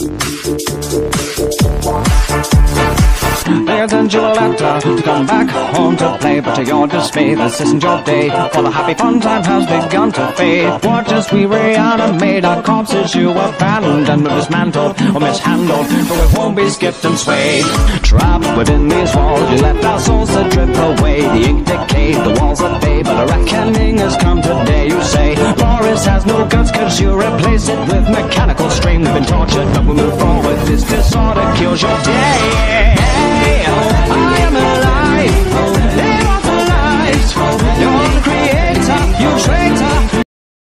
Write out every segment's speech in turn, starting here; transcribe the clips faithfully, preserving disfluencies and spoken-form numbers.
They had sent you a letter to come back home to play, but to your dismay, this isn't your day, for the happy fun time has begun to fade. Watch as we reanimate our corpses you abandoned or dismantled or mishandled, but we won't be skipped and swayed. Trapped within these walls, you let our souls to drip away. The ink decayed, the walls are fade, but a reckoning has come today. You say Boris has no guts cause you replace it with mechanical strain. We've been tortured but we move forward, this disorder kills your day. I am alive, immortalized. You're the creator, you traitor.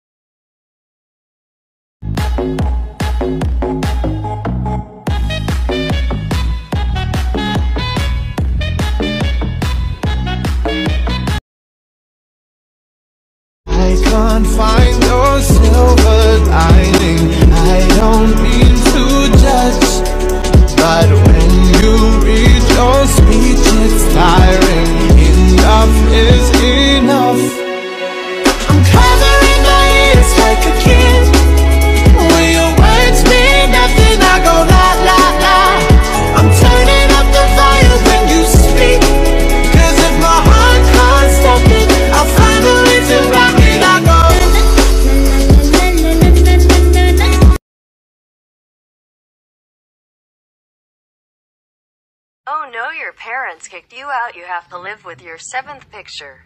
I can't find no silver lining. I don't mean to judge, but when you read your speech, it's tiring. Enough is enough. I'm covering my ears like a kid. When your words mean nothing, I go la la la. I'm turning up the volume when you speak, cause if my heart can't stop it, I'll find a way to rock it. I go. Oh no, your parents kicked you out. You have to live with your seventh picture.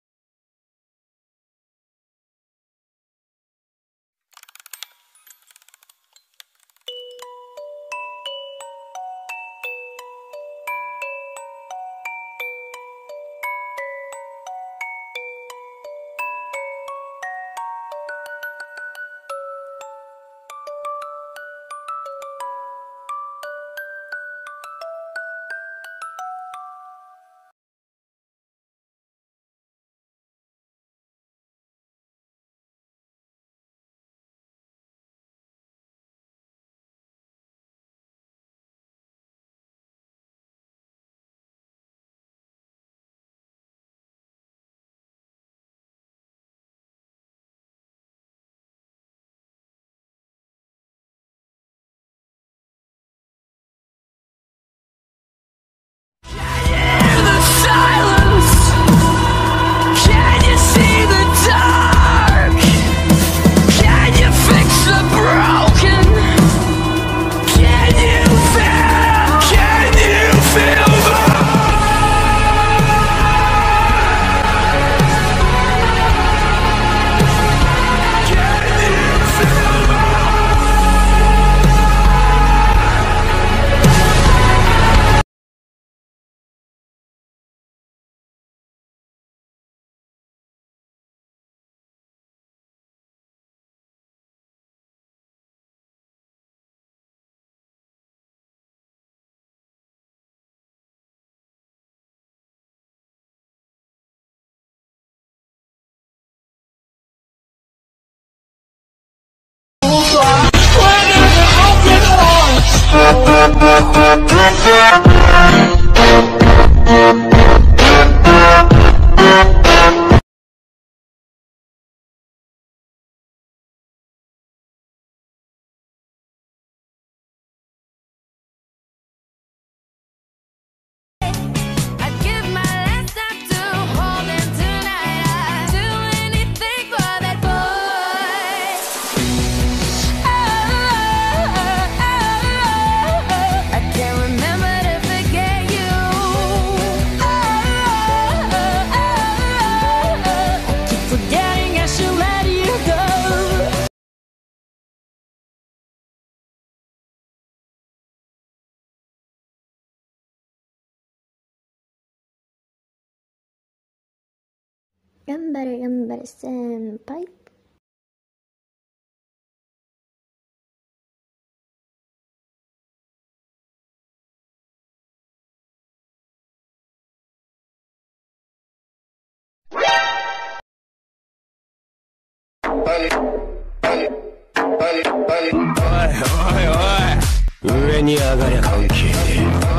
Gambare gambare senpai. おいおいおい、上に上がりゃ関係ねえ。